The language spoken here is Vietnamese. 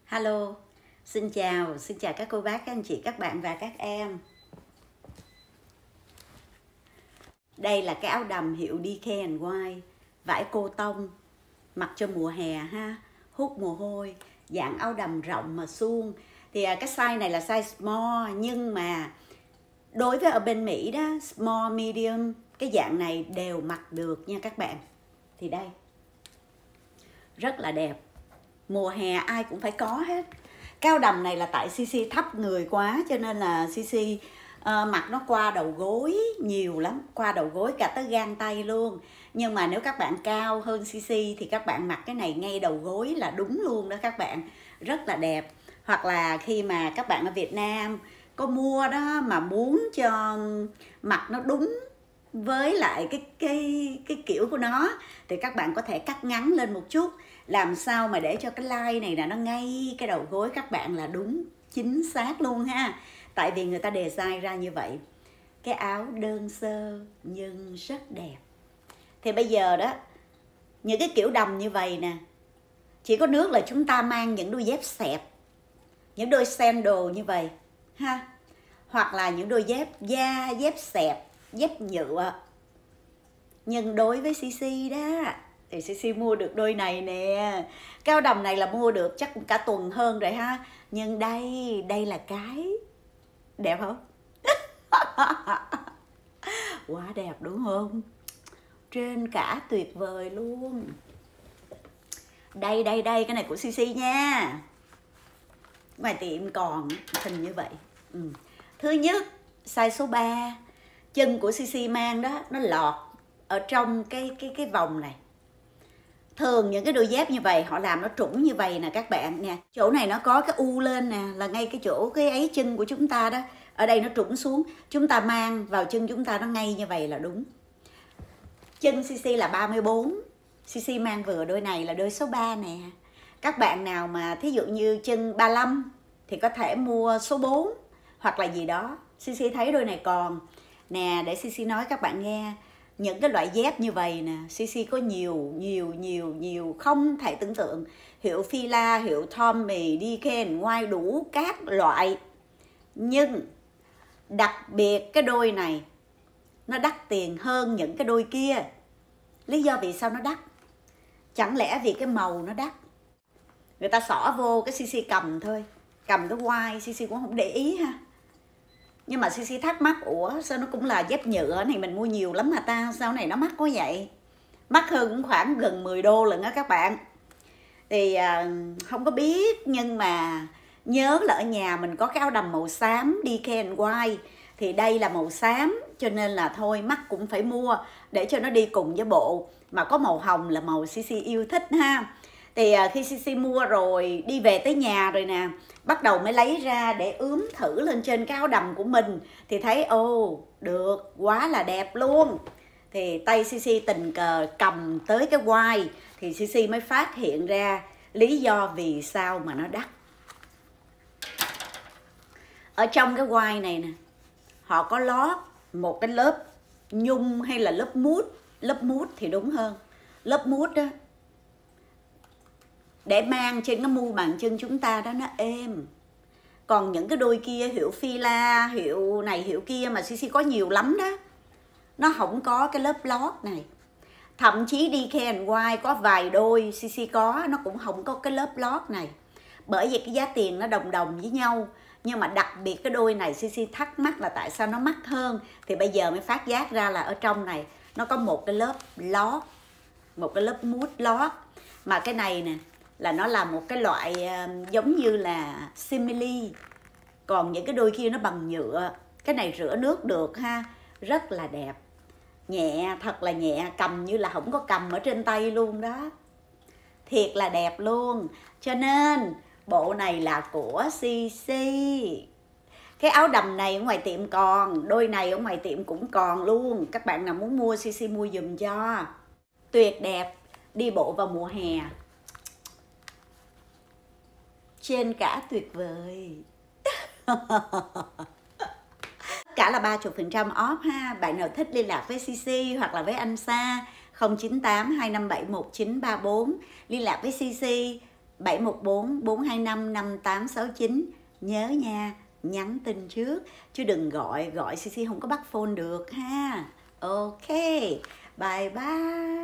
Hello, xin chào các cô bác, các anh chị, các bạn và các em. Đây là cái áo đầm hiệu DKNY, vải cô tông, mặc cho mùa hè ha, hút mồ hôi, dạng áo đầm rộng mà suông. Thì cái size này là size small, nhưng mà đối với ở bên Mỹ đó, small, medium, cái dạng này đều mặc được nha các bạn. Thì đây, rất là đẹp. Mùa hè ai cũng phải có hết. Cái áo đầm này là tại CC thấp người quá cho nên là CC mặc nó qua đầu gối nhiều lắm, qua đầu gối cả tới gang tay luôn. Nhưng mà nếu các bạn cao hơn CC thì các bạn mặc cái này ngay đầu gối là đúng luôn đó các bạn, rất là đẹp. Hoặc là khi mà các bạn ở Việt Nam có mua đó mà muốn cho mặc nó đúng với lại cái kiểu của nó thì các bạn có thể cắt ngắn lên một chút, làm sao mà để cho cái line này là nó ngay cái đầu gối các bạn là đúng chính xác luôn ha. Tại vì người ta design ra như vậy. Cái áo đơn sơ nhưng rất đẹp. Thì bây giờ đó, những cái kiểu đầm như vậy nè, chỉ có nước là chúng ta mang những đôi dép xẹp, những đôi sandal như vậy ha, hoặc là những đôi dép da, dép xẹp, dép nhựa. Nhưng đối với CC đó thì CC mua được đôi này nè. Cái áo đầm này là mua được chắc cũng cả tuần hơn rồi ha. Nhưng đây là cái đẹp không? Quá đẹp đúng không? Trên cả tuyệt vời luôn. Đây, cái này của CC nha. Ngoài tiệm còn hình như vậy. Thứ nhất, size số 3. Chân của CC mang đó, nó lọt ở trong cái vòng này. Thường những cái đôi dép như vậy họ làm nó trũng như vậy nè các bạn nè. Chỗ này nó có cái u lên nè, là ngay cái chỗ cái ấy chân của chúng ta đó. Ở đây nó trũng xuống, chúng ta mang vào chân chúng ta nó ngay như vậy là đúng. Chân CC là 34, CC mang vừa đôi này là đôi số 3 nè. Các bạn nào mà thí dụ như chân 35 thì có thể mua số 4 hoặc là gì đó. CC thấy đôi này còn nè, để CC nói các bạn nghe. Những cái loại dép như vậy nè, CC có nhiều không thể tưởng tượng. Hiệu Fila, hiệu Tommy, DKNY, đủ các loại. Nhưng đặc biệt cái đôi này nó đắt tiền hơn những cái đôi kia. Lý do vì sao nó đắt? Chẳng lẽ vì cái màu nó đắt? Người ta xỏ vô cái CC cầm thôi, cầm cái quai CC cũng không để ý ha. Nhưng mà CC thắc mắc, ủa sao nó cũng là dép nhựa này, mình mua nhiều lắm mà ta, sao này nó mắc quá vậy? Mắc hơn cũng khoảng gần 10 đô lần á các bạn. Thì không có biết, nhưng mà nhớ là ở nhà mình có cái áo đầm màu xám DKNY. Thì đây là màu xám cho nên là thôi mắc cũng phải mua để cho nó đi cùng với bộ. Mà có màu hồng là màu CC yêu thích ha. Thì khi CC mua rồi, đi về tới nhà rồi nè, bắt đầu mới lấy ra để ướm thử lên trên cái áo đầm của mình. Thì thấy được, quá là đẹp luôn. Thì tay CC tình cờ cầm tới cái quai thì CC mới phát hiện ra lý do vì sao mà nó đắt. Ở trong cái quai này nè, họ có lót một cái lớp nhung hay là lớp mút thì đúng hơn. Lớp mút đó, để mang trên cái mu bàn chân chúng ta đó nó êm. Còn những cái đôi kia hiệu Fila, hiệu này hiệu kia mà CC có nhiều lắm đó, nó không có cái lớp lót này. Thậm chí DKNY có vài đôi CC có, nó cũng không có cái lớp lót này. Bởi vì cái giá tiền nó đồng với nhau. Nhưng mà đặc biệt cái đôi này CC thắc mắc là tại sao nó mắc hơn. Thì bây giờ mới phát giác ra là ở trong này nó có một cái lớp lót, một cái lớp mút lót. Mà cái này nè là nó là một cái loại giống như là simili. Còn những cái đôi kia nó bằng nhựa. Cái này rửa nước được ha, rất là đẹp. Nhẹ, thật là nhẹ, cầm như là không có cầm ở trên tay luôn đó. Thiệt là đẹp luôn. Cho nên bộ này là của CC. Cái áo đầm này ở ngoài tiệm còn, đôi này ở ngoài tiệm cũng còn luôn. Các bạn nào muốn mua CC mua giùm cho. Tuyệt đẹp, đi bộ vào mùa hè. Trên cả tuyệt vời. Cả là 30% off ha. Bạn nào thích liên lạc với CC hoặc là với anh Sa 098 257 1934. Liên lạc với CC 714 425 5869. Nhớ nha, nhắn tin trước chứ đừng gọi CC không có bắt phone được ha. Ok, bye bye.